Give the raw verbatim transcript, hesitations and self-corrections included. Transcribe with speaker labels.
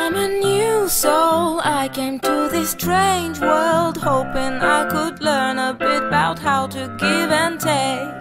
Speaker 1: I'm a new soul. I came to this strange world hoping I could learn a bit about how to give and take.